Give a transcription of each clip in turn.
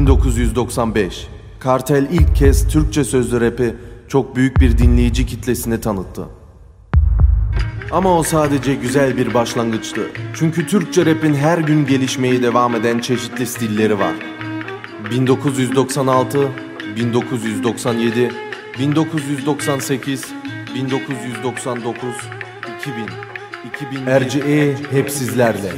1995. Kartel ilk kez Türkçe sözlü rap'i çok büyük bir dinleyici kitlesine tanıttı. Ama o sadece güzel bir başlangıçtı. Çünkü Türkçe rap'in her gün gelişmeye devam eden çeşitli stilleri var. 1996, 1997, 1998, 1999, 2000, RCE hep sizlerle.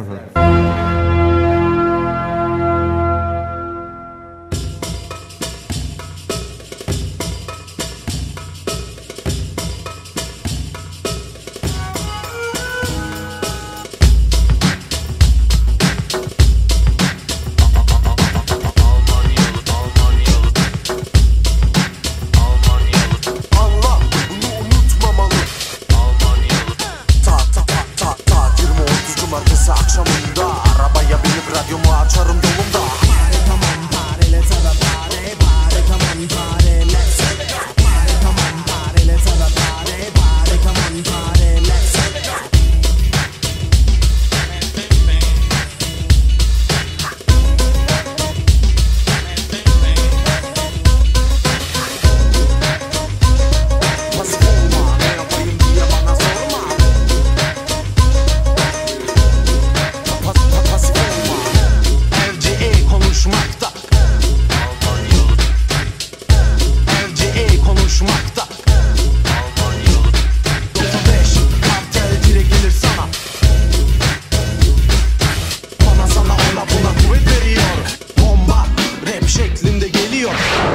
Akşamında arabaya binip radyomu açarım yolumda. Pare tamam pare let's have a party. Pare tamam pare let's have a party. Pare tamam pare let's have a party. Pare tamam pare let's have a party. Pasif olma, ne yapayım diye bana sorma. RCE konuşmakta. RCE konuşmakta. 95 kartel dire gelir sana. Bana sana ona buna kuvvet veriyor. Bomba rap şeklinde geliyor.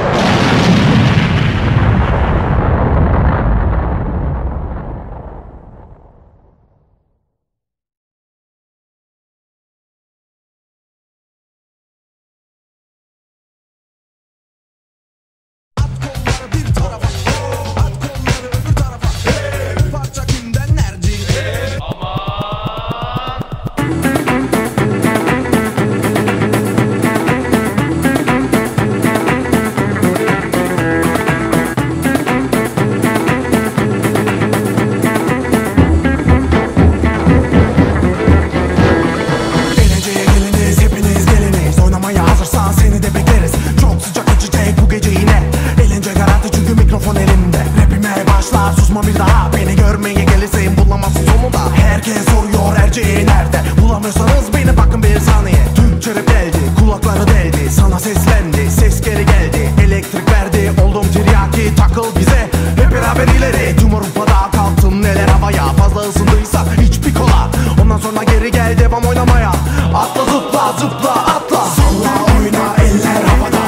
Bir daha beni görmeye gelirsin, bulamazsın sonunda. Herkes soruyor RCE nerede? Bulamıyorsanız beni bakın bir saniye. Türkçe rap geldi, kulakları deldi. Sana seslendi, ses geri geldi. Elektrik verdi, oldum tiryaki. Takıl bize, hep beraber ileri. Tüm Avrupa'da kalktım neler havaya. Fazla ısındıysa hiçbir kola. Ondan sonra geri gel, devam oynamaya. Atla zıpla zıpla atla. Salla oyna eller havada.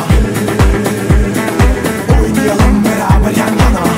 Oynayalım beraber yan yana.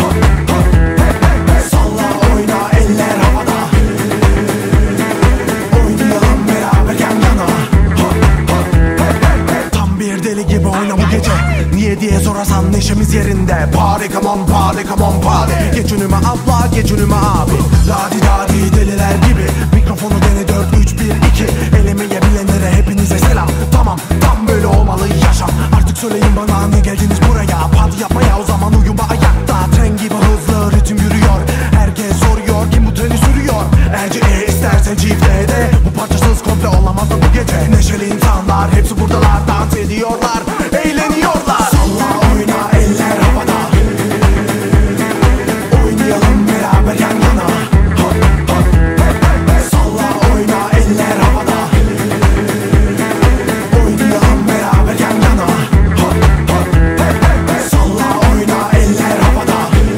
Niye diye sorarsan neşemiz yerinde. Party come on party come on party. Geç önüme abla geç önüme abi. Ladi dadi deliler gibi. Mikrofonu dene 4 3 1 2. Elemeye bilenlere hepinize selam. Tamam tam böyle olmalı yaşam. Artık söyleyin bana ne geldiniz buraya. Party yapmaya o zaman uyuma ayakta. Tren gibi hızlı ritim yürüyor. Herkes soruyor kim bu treni sürüyor. RCE istersen çifte de. Bu parçasız komple olamaz da bu gece. Neşeli insanlar hepsi buradalar. Dans ediyorlar, eğleniyorlar. Salla oyna eller havada. Oynayalım beraber yan yana. Salla oyna eller havada. Oynayalım beraber yan yana. Salla oyna eller havada.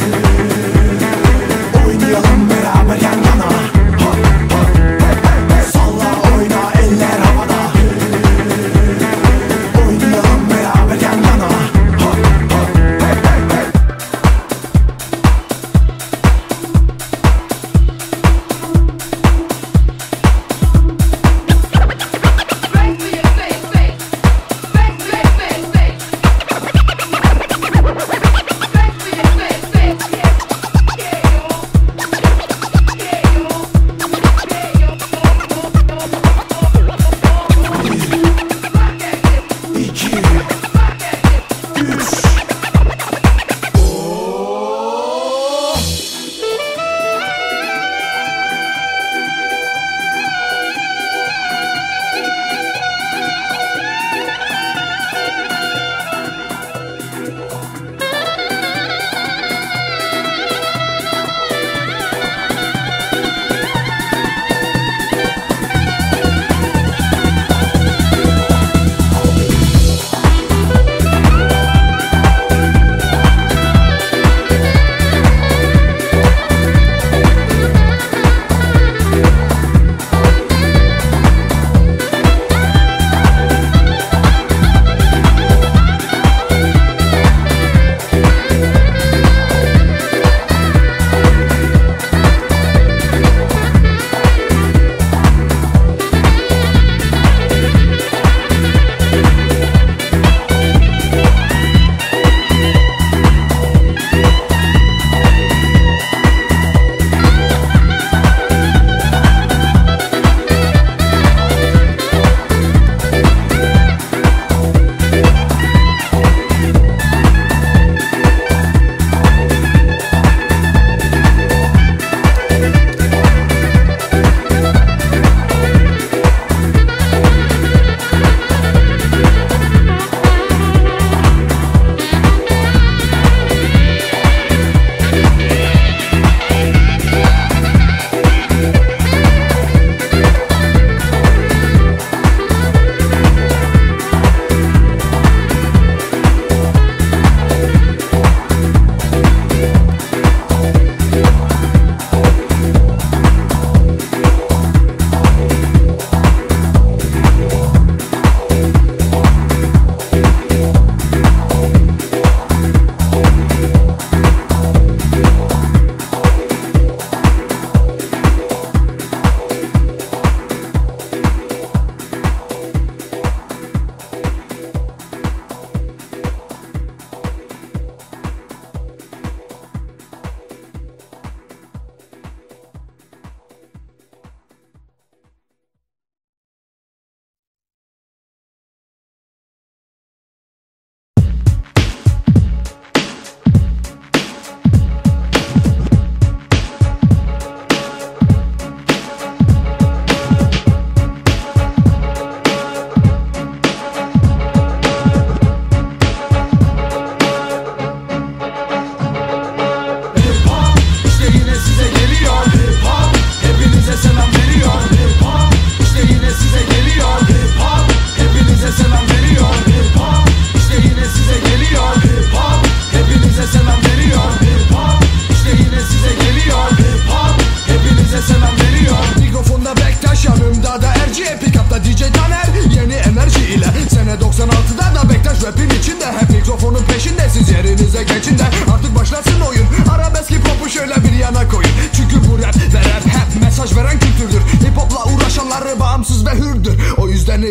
Oynayalım beraber yan yana. Salla oyna eller havada. Oynayalım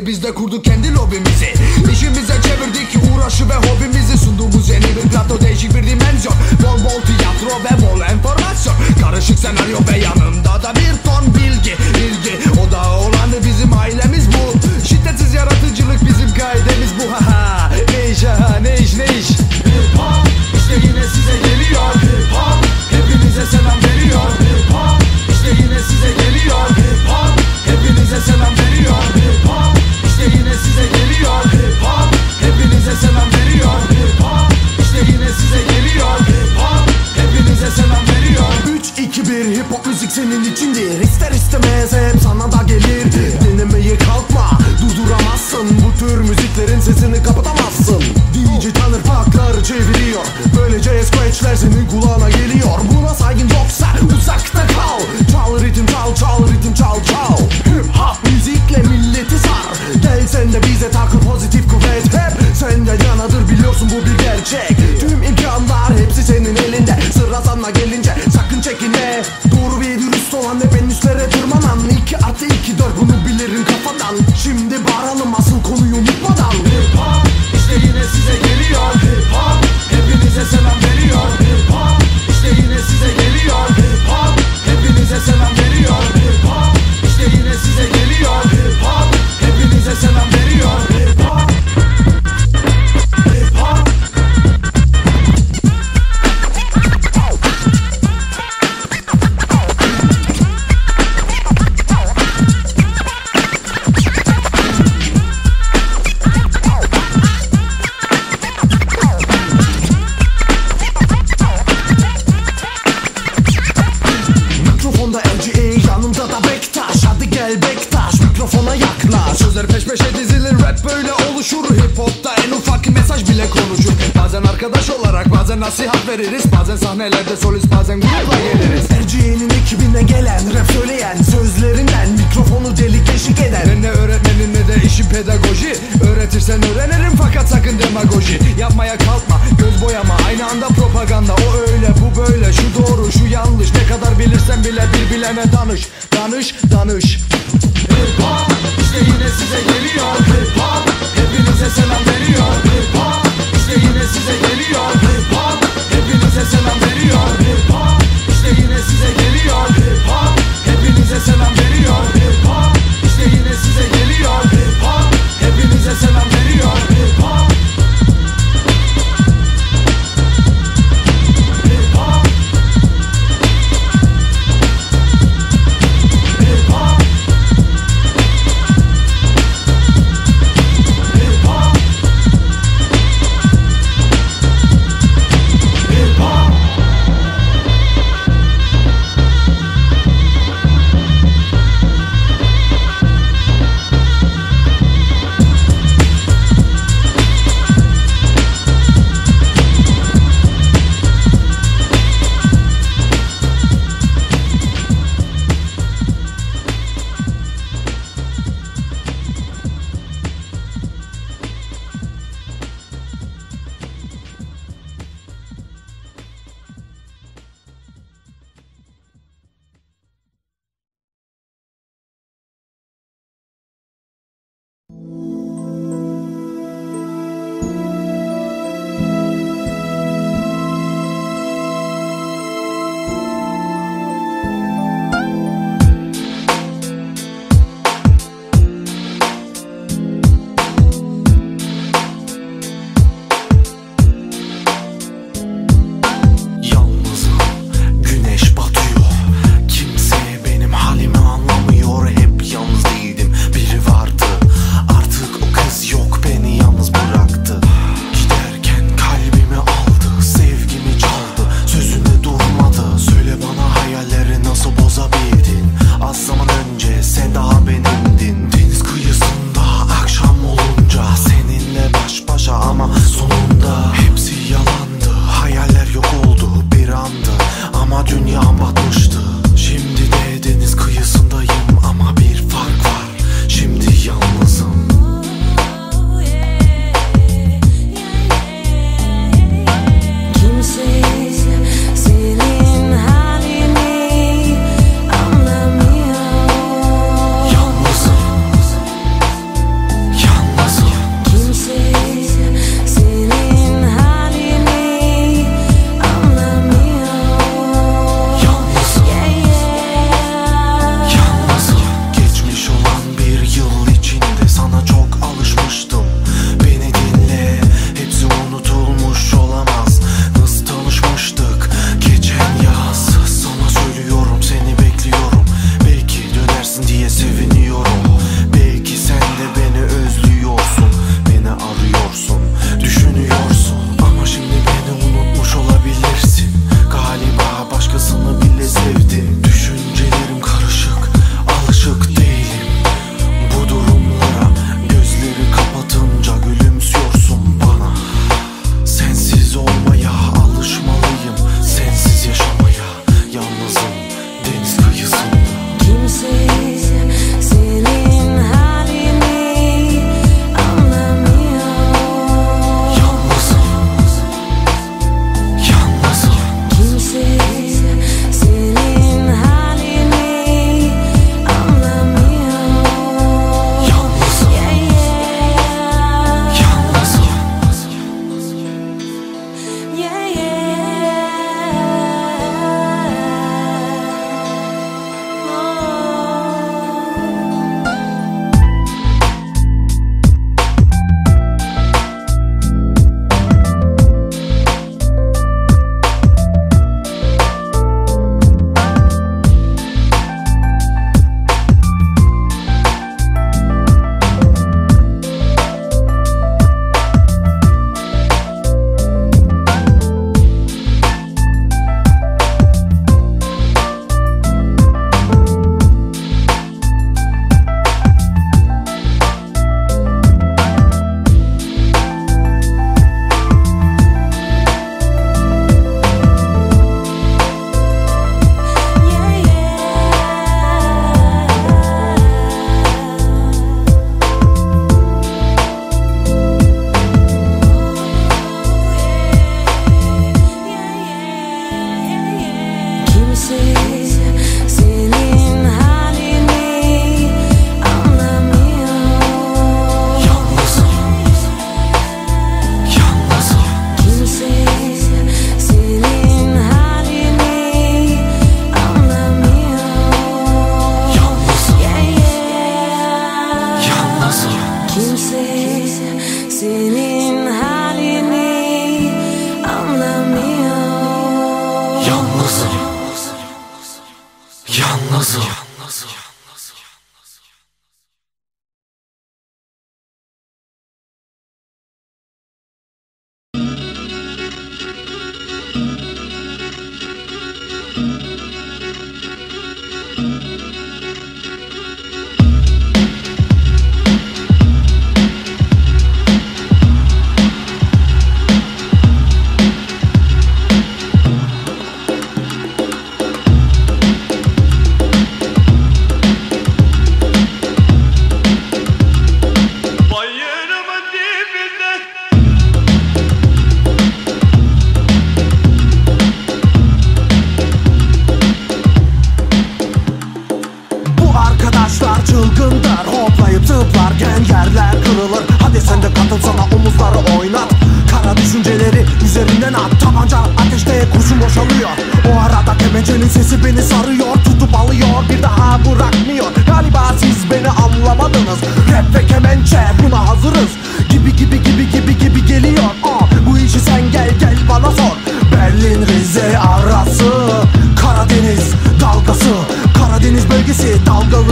Biz de kurduk kendi lobimizi. İşimize çevirdik uğraşı ve hobimizi. Sunduğumuz yeni bir plato, değişik bir dimensyon. Bol bol tiyatro ve bol enformasyon. Karışık senaryo ve yanında da bir ton bilgi, ilgi. O da olanı bizim ailemiz bu. Şiddetsiz yaratıcılık bizim kaidemiz bu. Haha, ne iş, ha ne iş, ne iş. Hip hop işte yine size geliyor. Hip hop hepinize selam veriyor. Hip hop işte yine size geliyor. Hip hop hepinize selam veriyor. Hip hop işte yine size geliyor. Hip hop hepinize selam veriyor. Hip hop işte yine size geliyor. Hip hop hepinize selam veriyor. 3-2-1 hip hop müzik senin içindir. İster istemez hep sana da gelir. Denemeye kalkma, durduramazsın. Bu tür müziklerin sesini kapatamazsın. DJ tanır plakları çeviriyor. Böylece scratchler senin kulağına geliyor. Buna saygın yoksa uzakta kal. Çal ritim çal, çal ritim çal çal. Hip hop müzikle milleti sar. Gel sen de bize takıl pozitif kuvvet. Hep senden yanadır biliyorsun bu bir gerçek. Tüm imkanlar hepsi senin elinde. Sıra sana gelince sakın çekinme. Doğru ve dürüst olan hep en üstlere tırmanan. 2+2=4 bunu bilirim kafadan. Şimdi bağıralım asıl konuyu unutmadan. Hip hop işte yine size geliyor. Hip hop hepinize selam veriyor. Hip hop işte yine size geliyor. Hip hop hepinize selam veriyor. Hip hop işte yine size geliyor. Hip hop hepinize selam veriyor. Hip hop hip hop. Mikrofonda LGA, yanımda da Bektaş. Hadi gel Bektaş, mikrofona yaklaş. Sözler peş peşe dizilir, rap böyle oluşur. Hip hopta en ufak mesaj bile konuşur. Bazen arkadaş olarak, bazen nasihat veririz. Bazen sahnelerde solist, bazen grupla geliriz. LGA'nin ekibine gelen, rap söyleyen, sözlerinden mikrofonu delik deşik eden. Ne öğretmenin ne de işin pedagoji. Öğretirsen öğrenirim fakat sakın demagoji. Yapmaya kalkma, göz boyama, aynı anda propaganda. O öyle, bu böyle, şu doğru, şu yanlış. Ne kadar bilirsen bile bir bilene danış. Danış, danış. Hip hop işte yine size geliyor. Hip hop hepinize selam veriyor. Hip hop işte yine size geliyor. Hip hop hepinize selam veriyor. Hip hop işte yine size geliyor. Hip hop hepinize selam veriyor. Hip hop işte yine size geliyor. Hip hop hepinize selam veriyor. Hip hop hip hop hip hop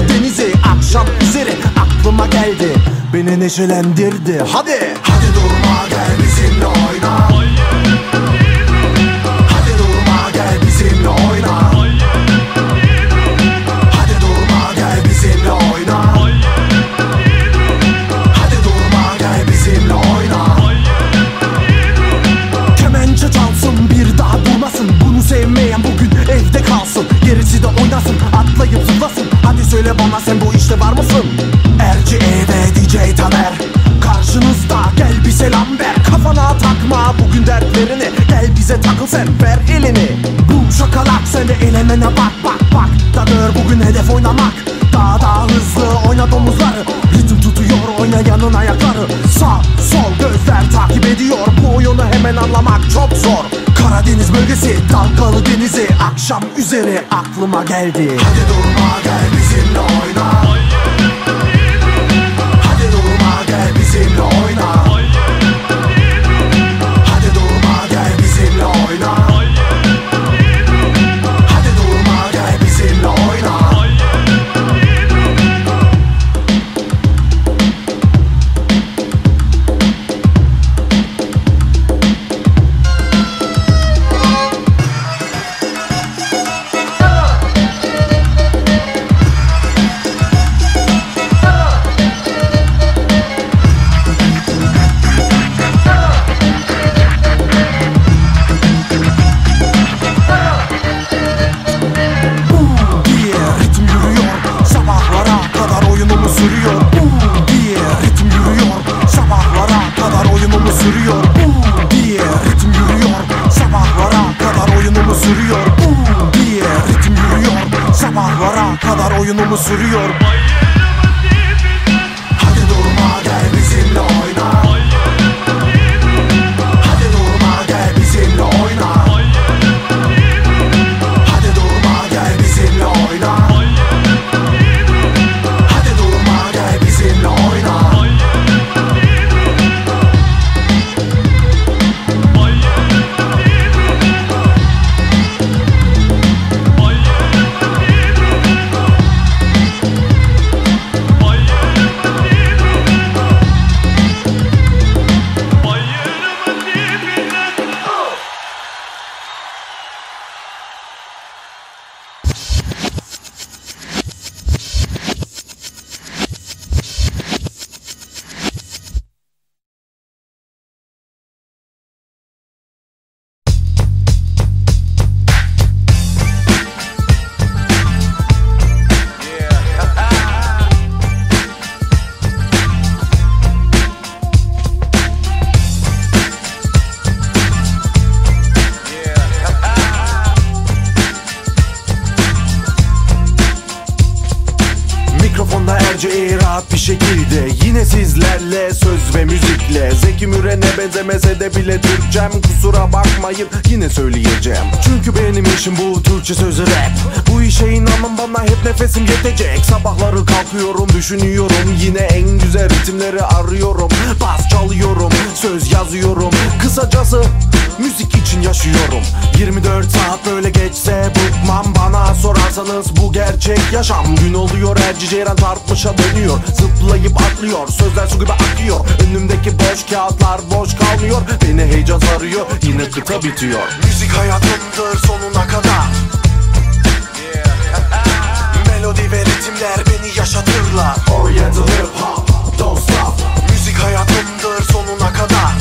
Denizi akşam üzeri aklıma geldi, beni neşelendirdi. Hadi durma gel bizimle oyna. Hadi durma gel bizimle oyna. Hadi durma gel bizimle oyna. Hadi durma gel bizimle oyna. Kemençe çalsın bir daha durmasın, bunu sevmeyen bugün evde kalsın. Gerisi de oynasın, atlayıp zıplasın. Hadi söyle bana sen bu işte var mısın? RCA ve DJ Taner karşınızda, gel bir selam ver. Kafana takma bugün dertlerini, gel bize takıl sen, ver elini. Bum şakalak sen de elemene bak bak bak. Dadır bugün hedef oynamak, daha hızlı oyna domuzları. Ritim tutuyor oynayanın ayakları. Sağ sol gözler takip ediyor, bu oyunu hemen anlamak çok zor. Karadeniz bölgesi dalgalı denizi akşam üzeri aklıma geldi. Hadi durma gel bizimle oyna. Hadi durma gel bizimle oyna. Hadi durma gel bizimle oyna. Hadi durma gel bizimle oyna. Oyunumu sürüyor. Hadi durma gel bizimle oyna. Hadi durma gel bizimle oyna. Hadi durma gel bizimle oyna. Hadi durma gel bizimle oyna. Rahat bir şekilde yine sizlerle, söz ve müzikle. Zeki Müren'e benzemese de bile Türkçem, kusura bakmayın yine söyleyeceğim. Çünkü benim işim bu Türkçe sözü rap. Bu işe inanın bana hep nefesim yetecek. Sabahları kalkıyorum düşünüyorum, yine en güzel ritimleri arıyorum. Bas çalıyorum, söz yazıyorum, kısacası müzik için yaşıyorum. 24 saat böyle geçse bıkmam, bana sorarsanız bu gerçek yaşam. Gün oluyor her ciceyren tartmışa dönüyor, zıplayıp atlıyor, sözler su gibi akıyor. Önümdeki boş kağıtlar boş kalmıyor, beni heyecan sarıyor, yine kıta bitiyor. Müzik hayatımdır sonuna kadar. Melodi ve ritimler beni yaşatırlar. Oriental hip hop, don't stop. Müzik hayatımdır sonuna kadar.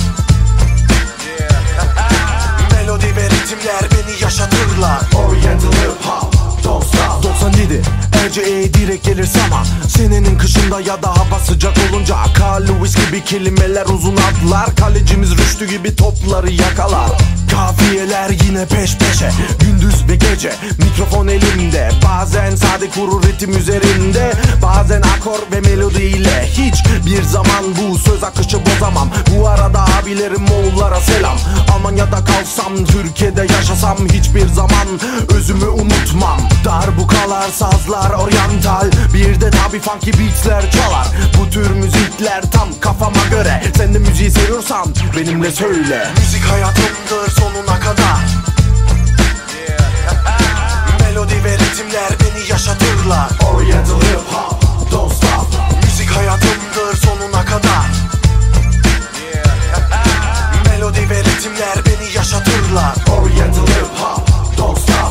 Melodi ve ritimler beni yaşatırlar. Oriental hip hop, don't stop. 97 RCA direkt gelir zaman, senenin kışında ya da hava sıcak olunca. Carl Lewis gibi kelimeler uzun atlar, kalecimiz Rüştü gibi topları yakalar. Kafiyeler yine peş peşe, gündüz ve gece, mikrofon elimde. Bazen sade kuru ritim üzerinde, bazen akor ve melodiyle. Hiçbir zaman bu söz akışı bozamam. Bu arada abilerim oğullara selam. Almanya'da kalsam, Türkiye'de yaşasam, hiçbir zaman özümü unutmam. Darbukalar, sazlar, oryantal, bir de tabi funky beatsler çalar. Bu tür müzikler tam kafama göre. Sen de müziği seviyorsan benimle söyle. Müzik hayatımdır sonuna kadar. Melodi ve ritimler beni yaşatırlar. Oriental hip hop, don't stop. Müzik hayatımdır sonuna kadar. Melodi ve ritimler beni yaşatırlar. Oriental hip hop, don't stop.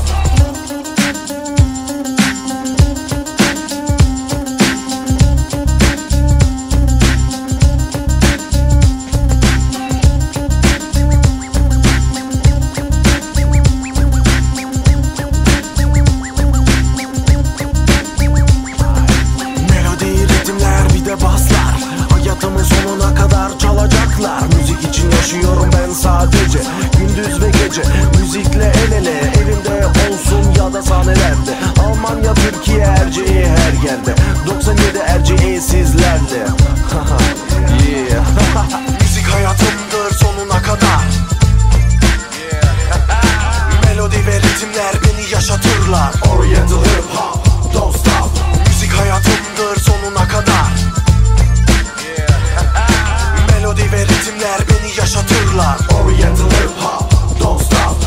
Hayatımın sonuna kadar çalacaklar. Müzik için yaşıyorum ben sadece, gündüz ve gece. Müzikle el ele, elimde olsun ya da sahnelerde. Almanya, Türkiye, Erciye her yerde. 97 Erciye sizlerle. Yeah. Müzik hayatımdır sonuna kadar. Melodi ve ritimler beni yaşatırlar. Oriental hip hop, don't stop. Müzik hayatımdır sonuna kadar. Melodi ve ritimler beni yaşatırlar. Oriental hip hop, don't stop.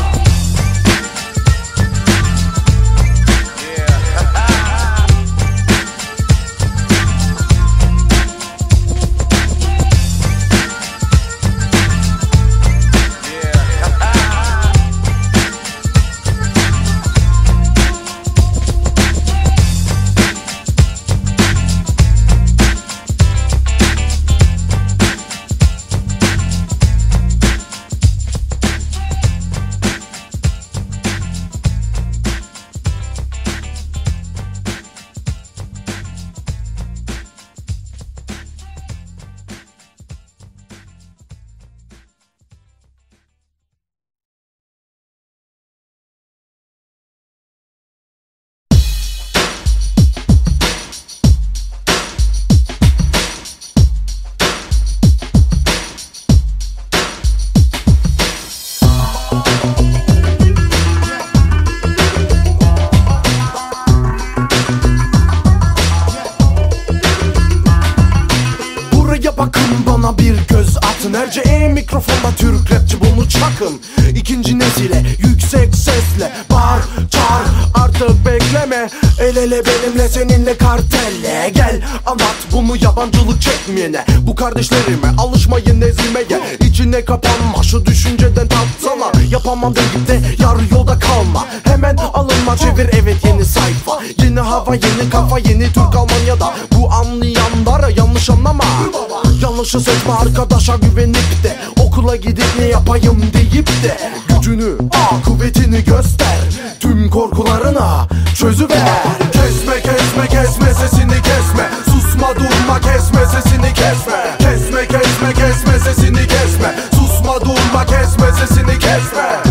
Bakın bana bir göz atın. Erce mikrofonda Türk rapçi bunu çakın. İkinci nesile yüksek sesle bağır çağır, artık bekleme. El ele benimle seninle kartelle. Gel anlat bunu yabancılık çekmeyene. Bu kardeşlerime alışmayın ezilmeye. İçine kapanma, şu düşünceden tatsana. Yapamam deyip de yarı yolda kalma. Hemen alınma, çevir evet yeni sayfa. Yeni hava, yeni kafa, yeni Türk Almanya'da. Bu anlayanlara yanlış anlama. Yanlışı seçme, arkadaşa güvenip de okula gidip ne yapayım deyip de gücünü, kuvvetini göster. Tüm korkularına çözüver. Kesme kesme kesme sesini kesme. Susma durma kesme sesini kesme. Kesme kesme kesme sesini kesme. Susma durma kesme sesini kesme.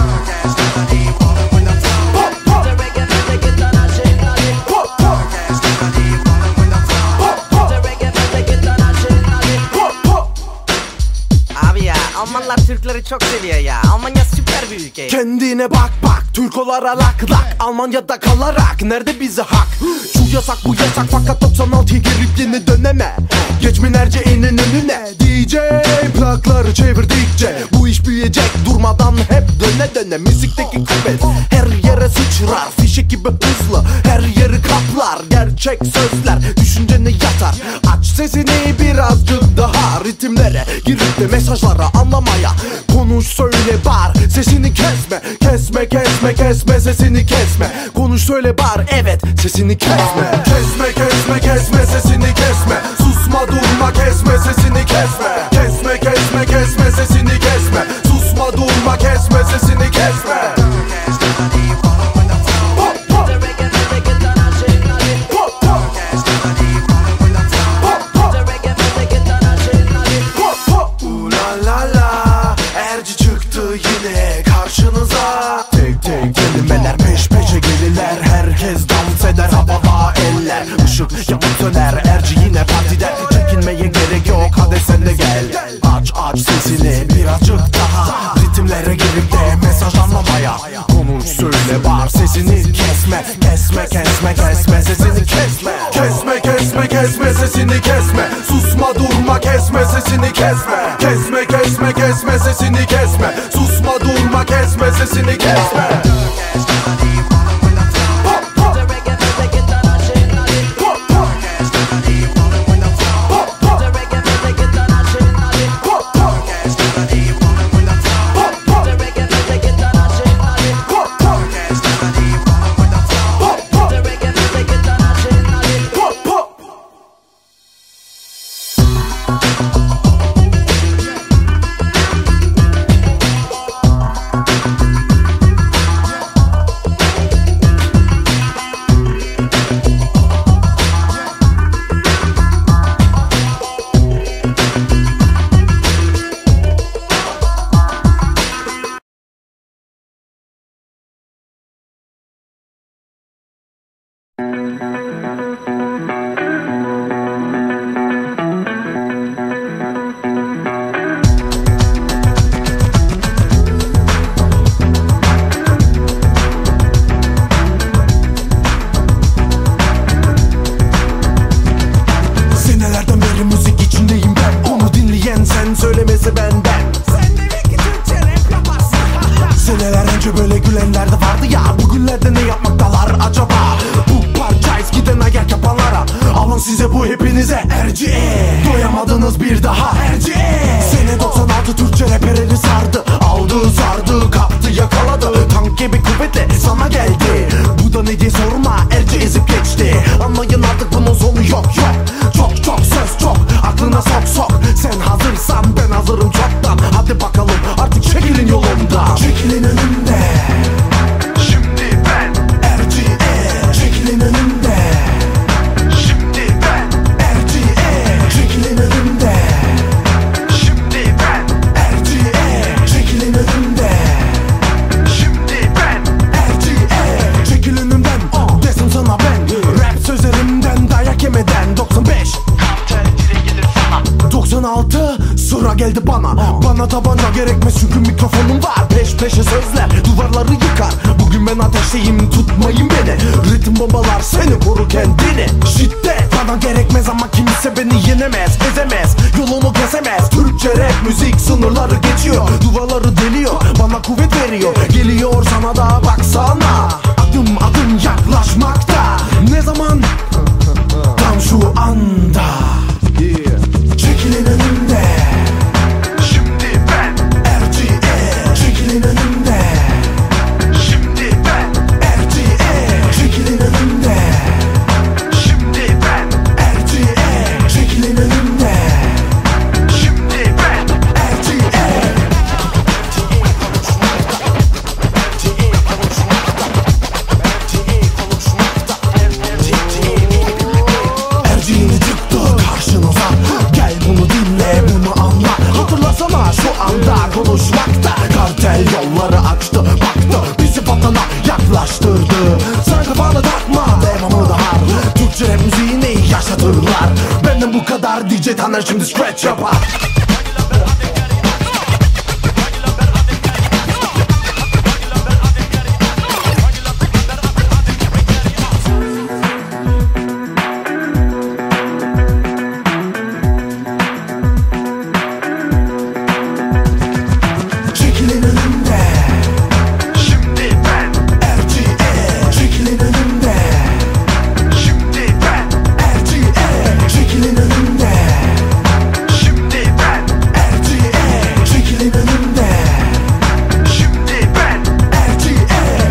Almanlar Türkleri çok seviyor ya. Almanya süper bir ülke. Kendine bak bak, Türk olarak lak. Almanya'da kalarak nerede bize hak? Şu yasak bu yasak, fakat 96'ya girip yeni döneme. Geçmin Erceğinin önüne. DJ plakları çevirdikçe bu iş büyüyecek, durmadan hep döne döne. Müzikteki kuvvet her yere sıçrar, fişek gibi hızlı her yeri kaplar. Gerçek sözler düşüncene yatar. Aç sesini birazcık daha, ritimlere girip de mesajlara anlamaya. Konuş söyle bağır, sesini kesme. Kesme kesme kesme sesini kesme. Konuş söyle bağır, evet sesini kesme. Kesme kesme kesme sesini kesme. Susma durma kesme sesini kesme. Kesme kesme kesme sesini kesme. Susma durma kesme sesini kesme. Erci çıktı yine karşınıza. Tek tek kelimeler peş peşe gelirler. Herkes dans eder, havada eller. Işık yanıp söner, Erci yine partide. Çekinmeye gerek yok, hadi sen de gel. Aç sesini birazcık daha, ritimlere girip de mesaj anlamaya. Konuş söyle bağır, sesini kesme. Kesme kesme kesme sesini kesme. Kesme kesme kesme sesini kesme. Susma durma kesme sesini kesme. Kesme kesme kesme sesini kesme. Susma durma kesme sesini kesme. hepinize RGE. Doyamadınız bir daha RGE. Sene 96 Türkçe rapleri sardı. Aldı sardı kaptı yakaladı. Tank gibi kuvvetle sana geldi. Bu da ne diye sorma, RGE ezip geçti. Anlayın artık bunun sonu yok yok. Çok çok söz çok, aklına sok sok. Sen hazırsan ben hazırım çoktan. Hadi bakalım artık çekilin yolumda. Çekilin önümde. Şimdi ben RGE. Çekilin önümde. Şimdi ben RGE. Çekilin önümde. Şimdi ben RGE. Çekilin önümde. Şimdi ben RGE. Çekil önümden desin sana ben. Rap sözlerimden dayak yemeden 95 96 sıra geldi bana. Bana tabanca gerekmez çünkü mikrofonum var. Peş peşe sözler duvarları yıkar. Bugün ben ateşteyim, tutmayın beni. Ritim bombalar seni, koru kendini. Şiddet bana gerekmez ama kimse beni yenemez, ezemez, yolunu kesemez. Türkçe rap müzik sınırları geçiyor, duvarları deliyor, bana kuvvet veriyor. Geliyor sana da baksana, adım adım yaklaşmakta. Ne zaman? Tam şu anda. Çekilin önümde. Şimdi ben RGE. Çekilin önümde. Şimdi ben RGE. Çekilin önümde. Şimdi ben RGE. Çekilin önümde. Şimdi ben RGE. RGE'ni çıktı karşınıza. Gel bunu dinle, bunu anla. Hatırlasana şu anda konuşmakta. Kartel yolları açtı, baktı, bizi vatana yaklaştırdı. Sen kafanı takma, devamı da var. Türkçe rap müziğini yaşatırlar. Benden bu kadar, DJ Taner şimdi scratch yapar. Çekilin önümde. Şimdi ben RGE. Çekilin önümde. Şimdi ben RGE. Çekilin önümde. Şimdi ben RGE. Çekilin önümde. Şimdi ben RGE.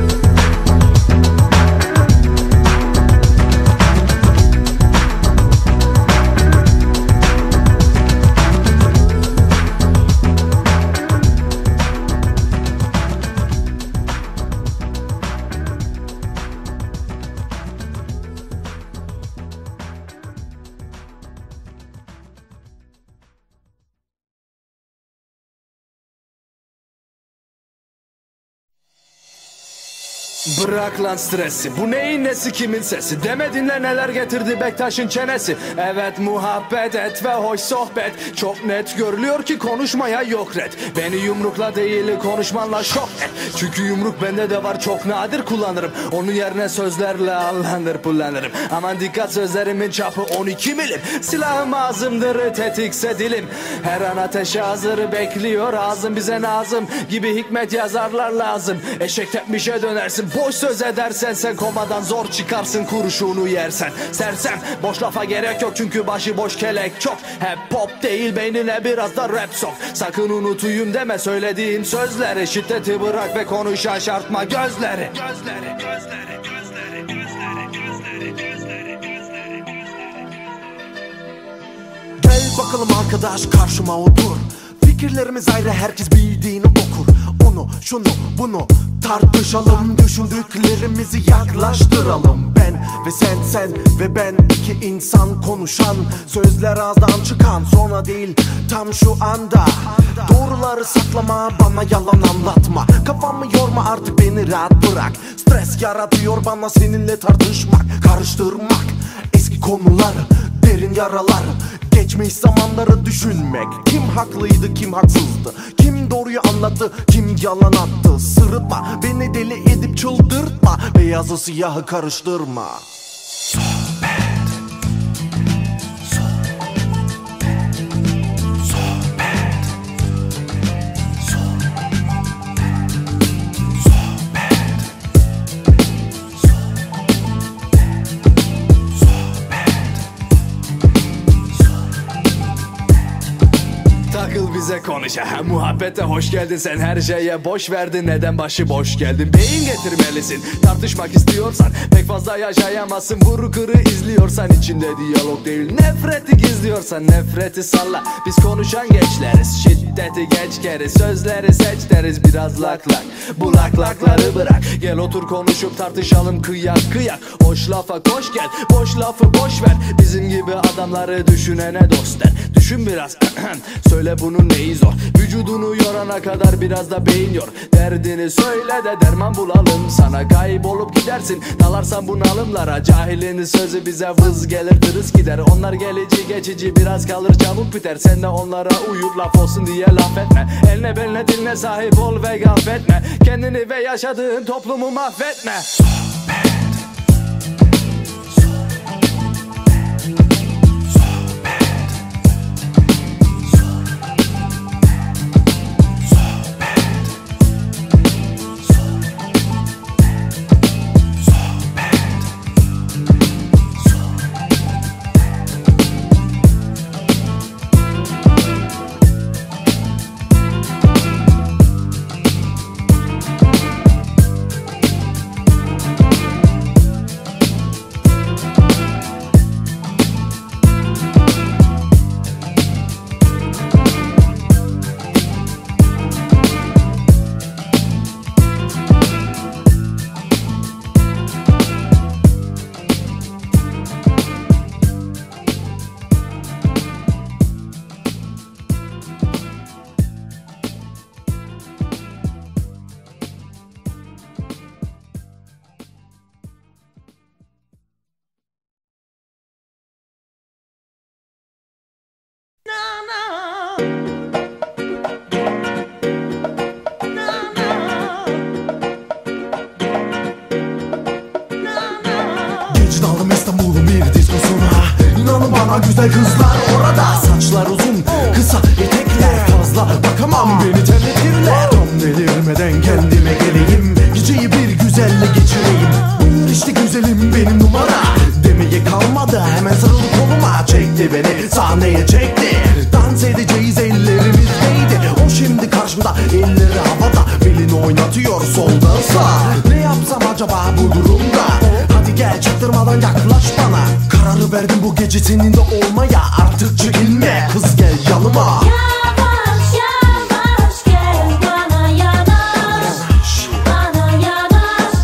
Bırak lan stresi, bu neyin nesi, kimin sesi? Demedinle neler getirdi Bektaş'ın çenesi. Evet muhabbet et ve hoş sohbet. Çok net görülüyor ki konuşmaya yok red. Beni yumrukla değil konuşmanla şok et. Çünkü yumruk bende de var, çok nadir kullanırım. Onun yerine sözlerle allanır pullanırım. Aman dikkat, sözlerimin çapı 12 milim. Silahım ağzımdır, tetikse dilim. Her an ateşe hazır bekliyor ağzım. Bize nazım gibi hikmet yazarlar lazım. Eşek tepmişe dönersin, boş söz edersen sen komadan zor çıkarsın, kurşunu yersen. Sersem boş lafa gerek yok çünkü başı boş kelek çok. Hep pop değil, beynine biraz da rap sok. Sakın unutuyum deme söylediğim sözleri. Şiddeti bırak ve konuş, şaşartma gözleri. Gel bakalım arkadaş karşıma otur. Fikirlerimiz ayrı, herkes bildiğini okur. Onu, şunu, bunu tartışalım. Düşündüklerimizi yaklaştıralım. Ben ve sen ve ben, iki insan konuşan. Sözler ağızdan çıkan, sonra değil tam şu anda. Doğruları saklama, bana yalan anlatma. Kafamı yorma artık, beni rahat bırak. Stres yaratıyor bana seninle tartışmak, karıştırmak eski konuları, derin yaralar. Geçmiş zamanları düşünmek. Kim haklıydı, kim haksızdı, kim doğruyu anlattı, kim yalan attı. Sırıtma, beni deli edip çıldırtma. Beyazı siyahı karıştırma. takıl bize konuş. Muhabbete hoş geldin, sen her şeye boş verdin. Neden başı boş geldin? Beyin getirmelisin. Tartışmak istiyorsan pek fazla yaşayamazsın. Vur kırı izliyorsan içinde diyalog değil nefreti gizliyorsan nefreti salla. Biz konuşan gençleriz, şiddeti geç keriz, sözleri seç deriz biraz lak lak. Bu lak lakları bırak, gel otur konuşup tartışalım kıyak kıyak. Hoş lafa koş gel, boş lafı boş ver. Bizim gibi adamları düşünene dost der. Düşün biraz söyle bunun neyi zor. Vücudunu yorana kadar biraz da beyin yor. Derdini söyle de derman bulalım sana. Kaybolup gidersin dalarsan bunalımlara. Cahilin sözü bize vız gelir tırıs gider. Onlar gelici geçici biraz kalır çabuk biter. Sen de onlara uyup laf olsun diye laf etme. Eline beline diline sahip ol ve gafetme. Kendini ve yaşadığın toplumu mahvetme. Daldım İstanbul'un bir diskosuna. İnanın bana güzel kızlar orada. Saçlar uzun, kısa etekler. Fazla bakamam beni terletirler. Tam delirmeden kendime geleyim. Geceyi bir güzelle geçireyim. Buyur işte güzelim benim numara. Demeye kalmadı hemen sarıldı koluma. Çekti beni sahneye çekti. Dans edeceğiz ellerimizdeydi. O şimdi karşımda elleri havada. Belini oynatıyor solda sağ. Ne yapsam acaba bu durumda? Hadi gel çaktırmadan yaklaş bana. Kararı verdim bu gece seninle olmaya. Artık çekinme kız gel yanıma. Yavaş yavaş gel bana yanaş. Bana yanaş.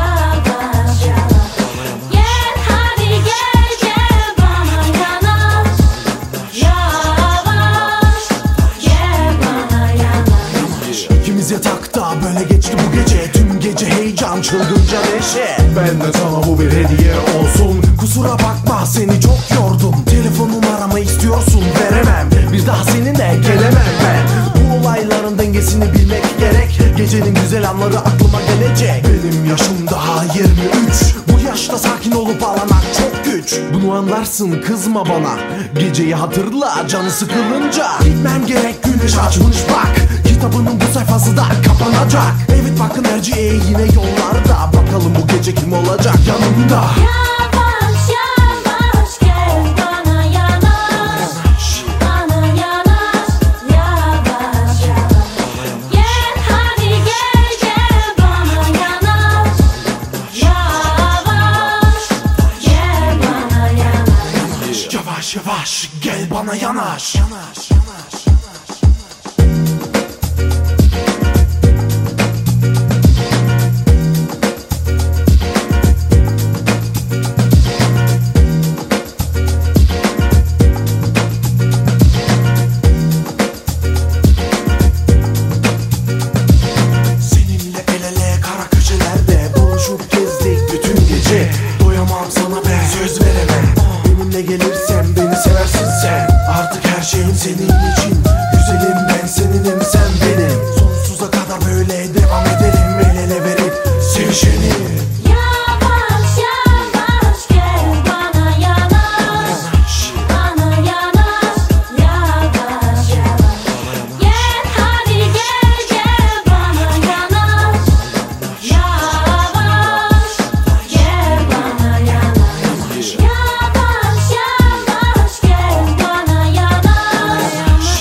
Yavaş yavaş. Gel hadi gel bana yanaş. Yavaş. Gel bana yanaş. İkimiz yatakta böyle geçti bu gece. Tüm gece heyecan çılgınca neşe. Benden sana bu bir hediye olsun. Kusura bakma seni çok yordum. Telefon numaramı istiyorsun veremem. Bir daha seninle gelemem ben. Bu olayların dengesini bilmek gerek. Gecenin güzel anları aklıma gelecek. Benim yaşım daha 23. Bu yaşta sakin olup ağlamak çok güç. Bunu anlarsın kızma bana. Geceyi hatırla canı sıkılınca. Gitmem gerek güneş açmış bak. Kitabının bu sayfası da kapanacak. Evet bakın Erciye yine yollarda. Bakalım bu gece kim olacak yanımda. Yavaş yavaş gel bana yanaş. Bana yanaş. Yavaş yavaş. Gel hadi gel bana yanaş. Yavaş. Gel bana yanaş. Yavaş yavaş gel bana yanaş. Seninle el ele kara köşelerde buluşup gezdik bütün gece. Doyamam sana ben söz veremem. Benimle gelirsem beni seversin sen. Artık her şeyim senin için. Güzelim ben seninim sen benim. Sonsuza kadar böyle devam edelim. El ele verip sevişelim. Yavaş yavaş gel bana yanaş. Bana yanaş. Yavaş yavaş. Gel hadi gel bana yanaş. Yavaş. Gel bana yanaş. Yavaş yavaş gel bana yanaş.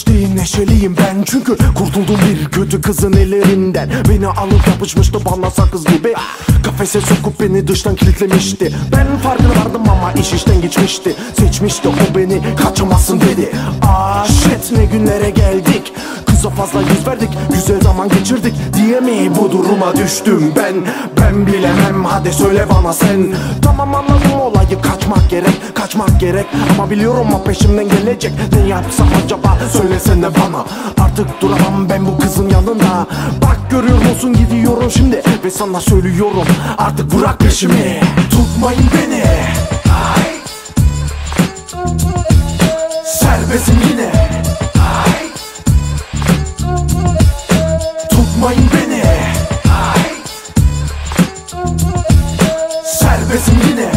Hiç değil neşeliyim ben, çünkü kurtuldum bir kötü kızın ellerinden. Beni alıp yapışmıştı bana sakız gibi, kafese sokup beni dıştan kilitlemişti. Ben farkına vardım ama iş işten geçmişti. Seçmişti o beni, kaçamazsın dedi. Shit, ne günlere geldik. Kıza fazla yüz verdik, güzel zaman geçirdik diye mi bu duruma düştüm ben? Ben bilemem, hadi söyle bana sen. Tamam anladım olayı, kaçmak gerek ama biliyorum o peşimden gelecek. Ne yapsam acaba, söylesene bana. Artık duramam ben bu kızın yanında. Bak görüyor musun, gidiyorum şimdi ve sana söylüyorum, artık bırak peşimi. Tutmayın beni, serbestim yine. Tutmayın beni, serbestim yine.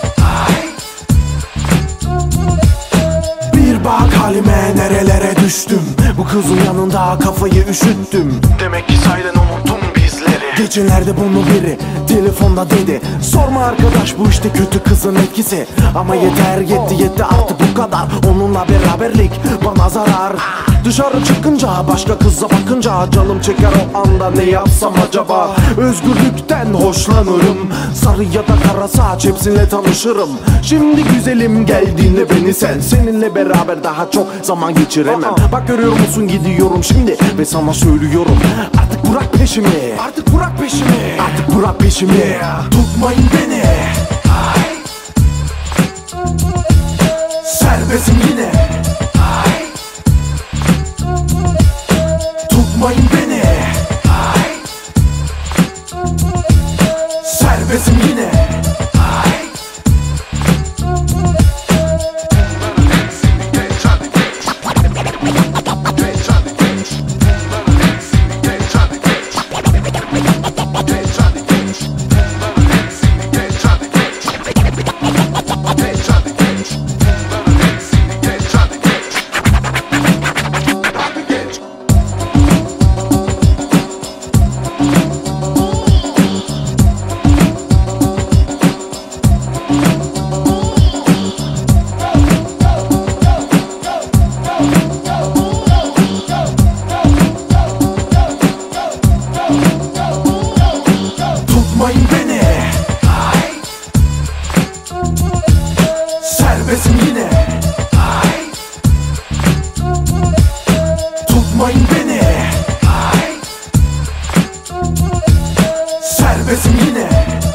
Bir bak halime, nerelere düştüm. Bu kızın yanında kafayı üşüttüm. Demek ki sahiden unuttum bizleri. Geçenlerde bunu biri telefonda dedi. Sorma arkadaş, bu işte kötü kızın etkisi. Ama yeter, yetti artık bu kadar. Onunla beraberlik bana zarar. Dışarı çıkınca, başka kıza bakınca canım çeker o anda, ne yapsam acaba? Özgürlükten hoşlanırım, sarı ya da kara saç hepsiyle tanışırım. Şimdi güzelim gel dinle beni sen, seninle beraber daha çok zaman geçiremem. Bak görüyor musun, gidiyorum şimdi ve sana söylüyorum, artık bırak peşimi. Artık bırak peşimi. Artık bırak peşimi. Tutmayın beni, serbestim yine. Tutmayın beni, serbestim yine. Tutmayın beni, serbestim yine. Tutmayın beni, serbestim yine.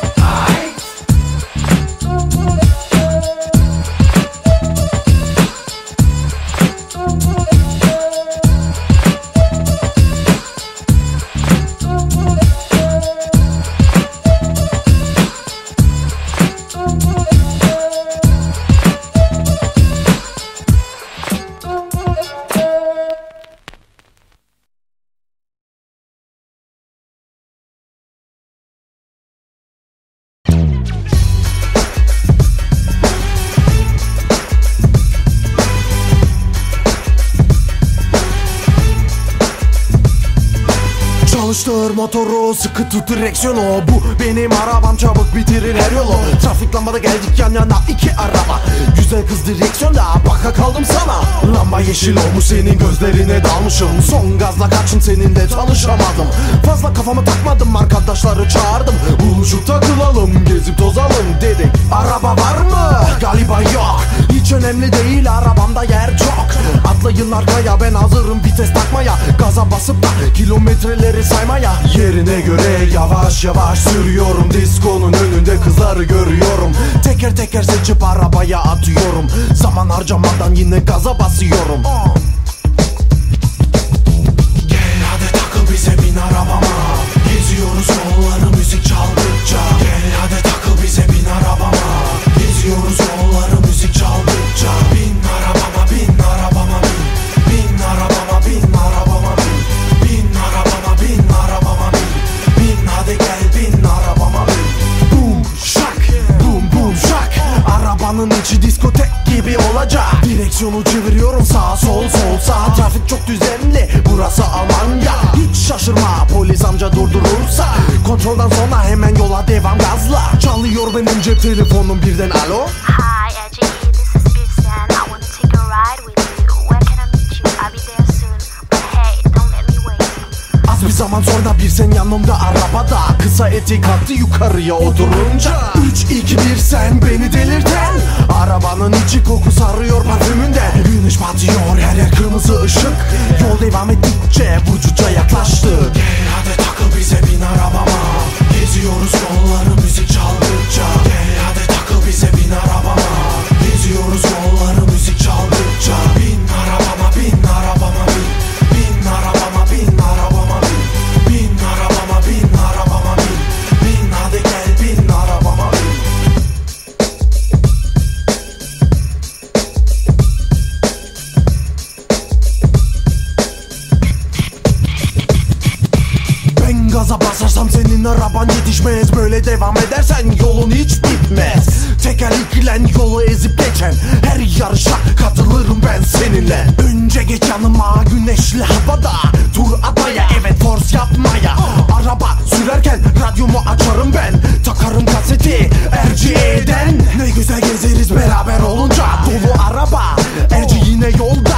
Çalıştır motoru, sıkı tut direksiyonu. Bu benim arabam, çabuk bitirir her yolu. Trafik lambada geldik yan yana iki araba. Güzel kız direksiyonda, baka kaldım sana. Lamba yeşil olmuş, senin gözlerine dalmışım. Son gazla kaçın, seninle tanışamadım. Fazla kafamı takmadım, arkadaşları çağırdım. Buluşup takılalım, gezip tozalım dedik. Araba var mı? Galiba yok. Hiç önemli değil, arabamda yer çok. Atlayın arkaya, ben hazırım vites takmaya. Gaza basıp da kilometreleri saymaya. Yerine göre yavaş yavaş sürüyorum. Diskonun önünde kızları görüyorum. Teker teker seçip arabaya atıyorum. Zaman harcamadan yine gaza basıyorum. Gel hadi takıl bize, bin arabama. Geziyoruz yolları müzik çaldıkça. Gel hadi takıl bize, bin arabama. Geziyoruz yolları müzik çaldıkça. Bin arabama, bin arabama, bin. Bin arabama, bin arabama, bin. Bin arabama, bin arabama, bin. Bin hadi gel, bin arabama, bin. Boom şak, boom boom şak. Arabanın içi diskotek gibi olacak. Direksiyonu çeviriyorum, sağ sol sol sağ. Trafik çok düzenli, burası Almanya. Hiç şaşırma, polis amca durdurursa. Kontroldan sonra hemen yola devam gazla. Çalıyor benim cep telefonum birden, alo. Hi, Edgy, this is Birsen. I wanna take a ride with you. Where can I meet you? I'll be there zaman sonra bir sen yanımda arabada. Kısa etek attı yukarıya oturunca. 3, 2, 1 sen beni delirten. Arabanın içi koku sarıyor parfümünde. Güneş batıyor her yer kırmızı ışık. Yol devam ettikçe Burcu'ca yaklaştık. Gel hadi takıl bize bin arabama. Geziyoruz yolları müzik çaldıkça. Gel hadi takıl bize bin arabama. Geziyoruz yolları müzik çaldıkça. Bin arabama bin arabama bin. Bin arabama bin arabama bin. Bin arabama bin arabama bin. Bin hadi gel bin arabama bin. Ben gaza basarsam senin araban yetişmez. Böyle devam edersen yolun hiç bitmez. Tekerlekle yolu ezip geçen her yarışa katılırım ben seninle. Önce geç yanıma güneşli havada. Tur atmaya evet force yapmaya. Araba sürerken radyomu açarım ben. Takarım kaseti RCA'den. Ne güzel gezeriz beraber olunca. Dolu araba RC yine yolda.